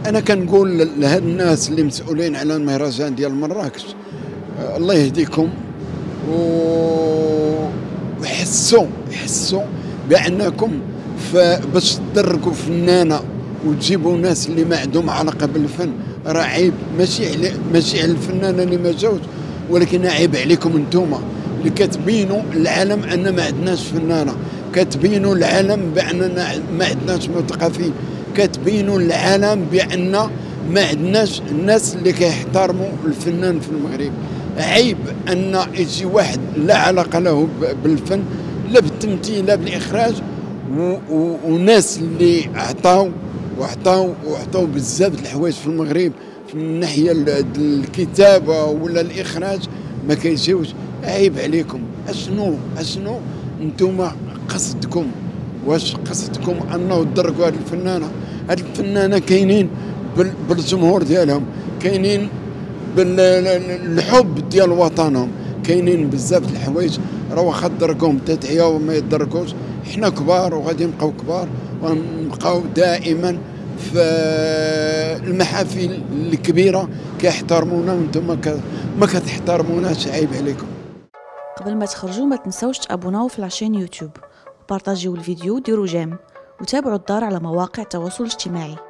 انا كنقول لهاد الناس اللي مسؤولين على المهرجان ديال مراكش، الله يهديكم ويحسوا بانكم باش تدركوا فنانه وتجيبوا ناس اللي ما عندهم علاقه بالفن، راه عيب. ماشي على الفنانه اللي ما جاوش، ولكن عيب عليكم انتوما اللي كتبينوا العالم ان ما عندناش فنانه، كتبينوا العالم باننا ما عندناش مثقفين، كتبينوا العالم بان ما عندناش الناس اللي كيحترموا الفنان في المغرب. عيب ان يجي واحد لا علاقه له بالفن لا بالتمثيل لا بالاخراج، وناس اللي وعطاو بزاف د الحوايج في المغرب من الناحيه الكتابه ولا الاخراج ما كيجيوش. عيب عليكم. اشنو انتم قصدكم؟ واش قصدكم انه تدركوا هذه الفنانه؟ هذه الفنانه كاينين بالجمهور ديالهم، كاينين بالحب ديال وطنهم، كاينين بزاف د الحوايج. راه واخا تدركوهم تتعيا وما يتدركوش، حنا كبار وغادي نبقاو كبار ونبقاو دائما في المحافل الكبيره كيحترمونا وانتم ما كتحترموناش. عيب عليكم. قبل ما تخرجوا ما تنسوش تابوناو في لاشين يوتيوب وبارطاجيو الفيديو وديروا جيم وتابعوا الدار على مواقع التواصل الاجتماعي.